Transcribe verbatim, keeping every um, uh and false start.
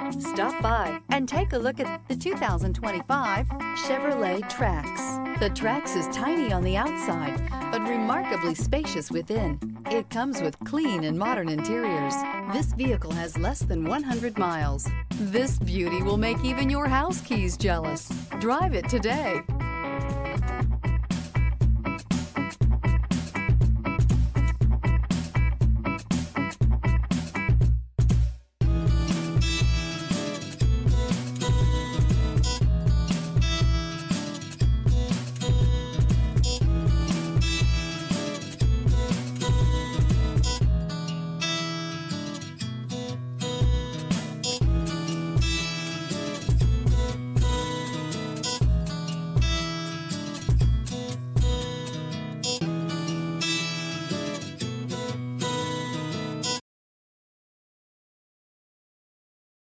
Stop by and take a look at the two thousand twenty-five Chevrolet Trax. The Trax is tiny on the outside, but remarkably spacious within. It comes with clean and modern interiors. This vehicle has less than one hundred miles. This beauty will make even your house keys jealous. Drive it today.